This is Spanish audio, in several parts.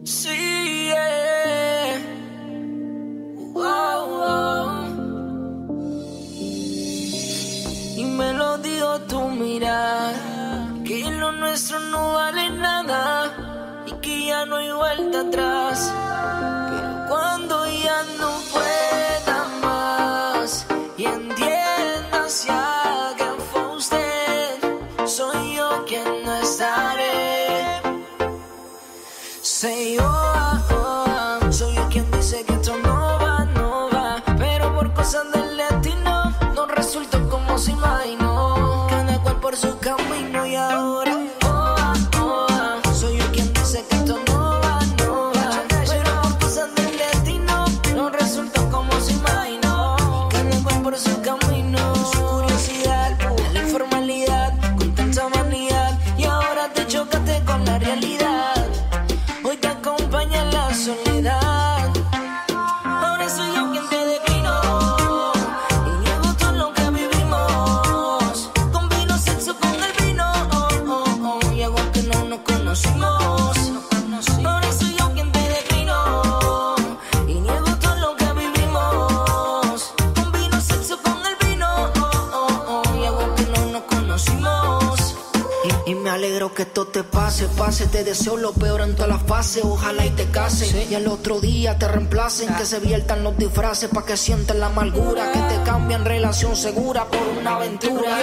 Sí, yeah. Wow, wow. Y me lo dijo tu mirar, que lo nuestro no vale nada y que ya no hay vuelta atrás. Pero cuando ya no pueda más y entiendas ya que fue usted, soy yo quien no estaré. Say soy yo quien dice que esto no va, pero por cosas del destino no resultó como se imaginó. Cada cual por su camino y ahora soy yo quien dice que esto no va, pero por cosas del destino no resultó como se imaginó. Cada cual por su camino, su curiosidad, la informalidad, con tanta vanidad, y ahora te chocaste con la realidad. Hoy te acompaña la soledad. Ahora soy yo quien te declino y niego todo lo que vivimos. Combino sexo con el vino y hago que no nos conocimos. Ahora soy yo quien te declino y niego todo lo que vivimos. Combino sexo con el vino y hago que no nos conocimos. Y me alegro que esto te pase, te deseo lo peor en todas las fases, ojalá y te cases, sí. Y al otro día te reemplacen, que se viertan los disfraces pa' que sientan la amargura, que te cambian relación segura por una aventura.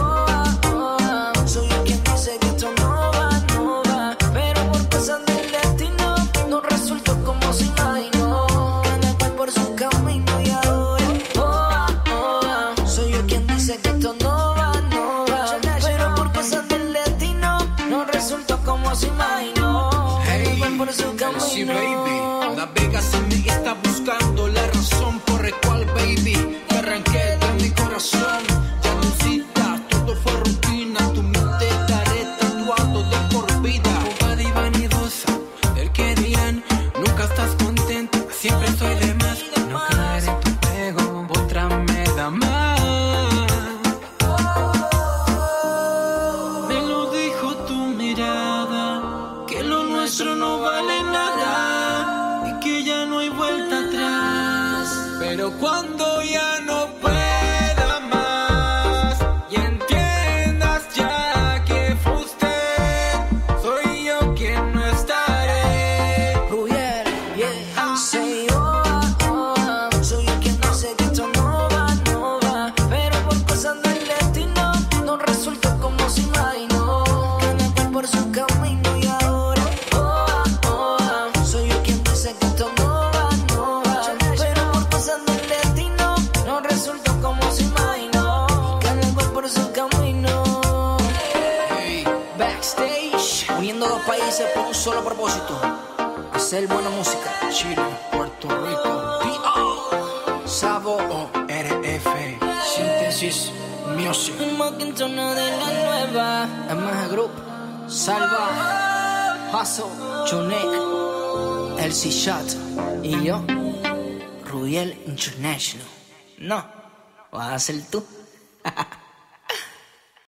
Soy yo quien dice que esto no va, pero por cosas del destino no resultó como se imaginó. Cada cual por su camino y ahora soy yo quien dice que esto no va, pero por cosas del destino no resultó como se imaginó. Hey, Por su camino. sí, baby, navegas en mí, está buscando la razón por la cual, baby, te arranqué de mi corazón. Ya no incitas, todo fue rutina, tu mente estaré tatuado de por vida. Jugada y vanidosa, el que dirán, nunca estás contenta, siempre estoy de más. No caer en tu juego, otra me da más. Me lo dijo tu mirada, que lo nuestro no vale nada y que ya no hay vuelta atrás. Pero cuando ya no pueda más y entiendas ya que fue usted, soy yo quien no estaré. Rubiel, yeah. Say soy yo quien dice que esto no va, pero por cosas del destino no resultó como se imaginó. Cada cual por su camino y ahora soy yo quien dice que esto no va, pero por cosas del destino no resultó como se imaginó. Cada cual por su camino. Hey, Backstage, uniendo dos países por un solo propósito: hacer buena música. Chile, Puerto Rico, Sabo RF, Síntesis Music. un maquintono de la nueva MG Group, Salva, Hustle, Chunek, El C-Shot y yo, Rubiel International. No, vas a ser tú.